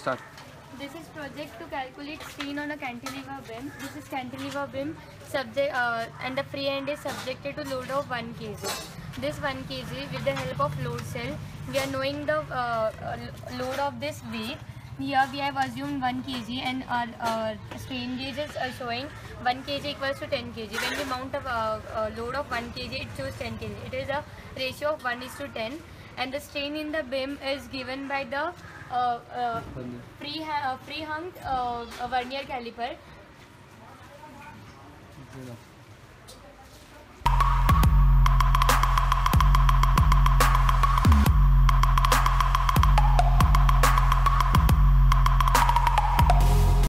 start. This is project to calculate strain on a cantilever beam. This is cantilever beam subject and the free end is subjected to load of 1 kg. This 1 kg with the help of load cell, we are knowing the load of this weight. Here we have assumed 1 kg and our strain gauges are showing 1 kg equals to 10 kg. When we mount a load of 1 kg, it shows 10 kg. It is a ratio of 1:10, and the strain in the beam is given by the free hung vernier caliper.